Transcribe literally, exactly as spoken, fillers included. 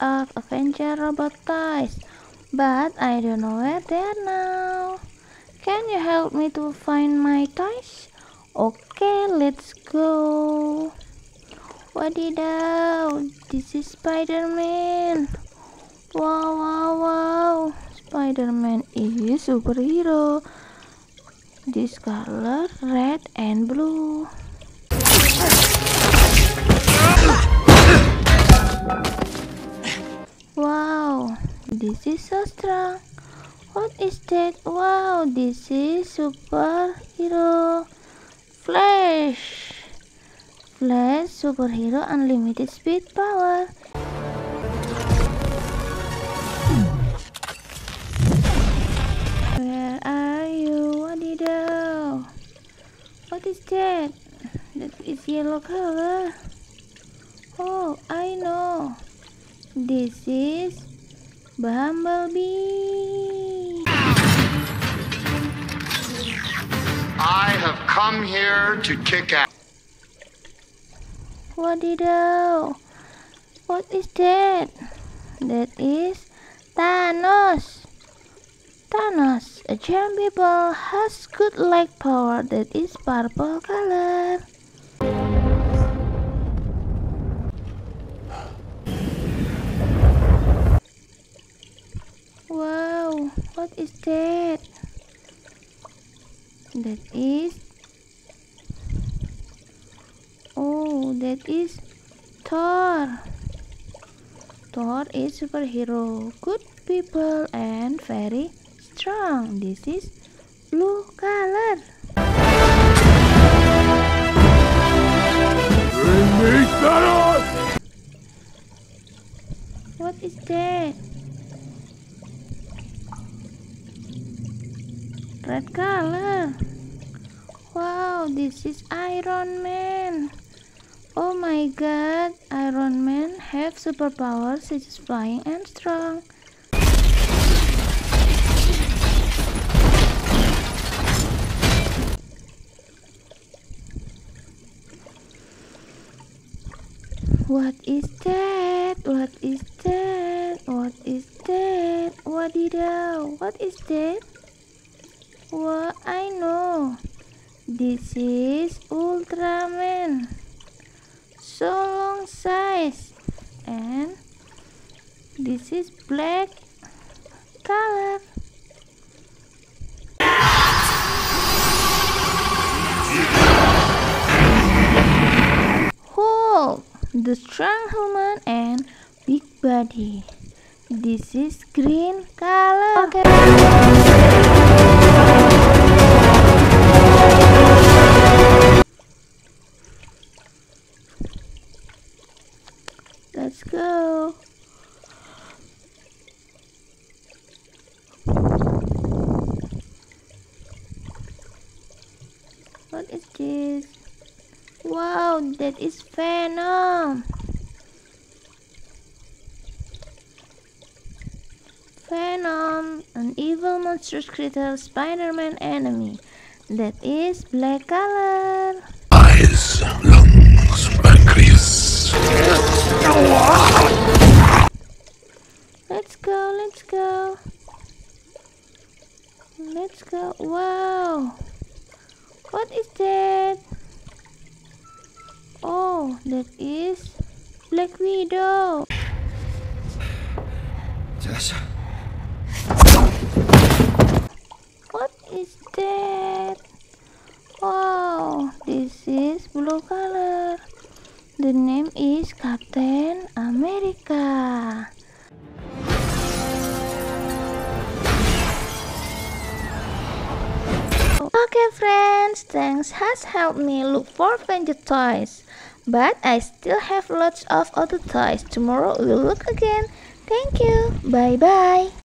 of Avenger robot toys, but I don't know where they are now. Can you help me to find my toys? Okay, let's go. Wadidaw, this is Spider-Man. Wow, wow, wow. Spider-Man is superhero. This color red and blue. Wow, this is so strong. What is that? Wow, this is superhero Flash. Flash superhero unlimited speed power. Where are you? Wadidaw. What is that? That is yellow color. Oh, I know. This is Bumblebee. I have come here to kick ass. Wadidaw. What is that? That is Thanos. Thanos, a giant people, has good light power that is purple color. Wow, what is that? That is... Oh, that is Thor. Thor is superhero, good people and very strong. This is blue color. What is that? Red color. Wow, this is Iron Man. Oh my god, Iron Man have superpowers such as flying and strong. What is that? What is that? What is that? Wadidaw, what is that? What? I know. This is Ultraman. So long size. And this is black color. Hulk, the strong human and big body. This is green color. Okay. Let's go. What is this? Wow, that is Venom. Venom, an evil monstrous creature, Spider-Man enemy. That is black color. Eyes, lungs, pancreas. Let's go, let's go. Let's go. Wow. What is that? Oh, that is Black Widow. What is that? Wow, this is blue color. The name is Captain America. Okay friends, thanks has helped me look for Avenger toys. But I still have lots of other toys. Tomorrow we'll look again. Thank you. Bye bye.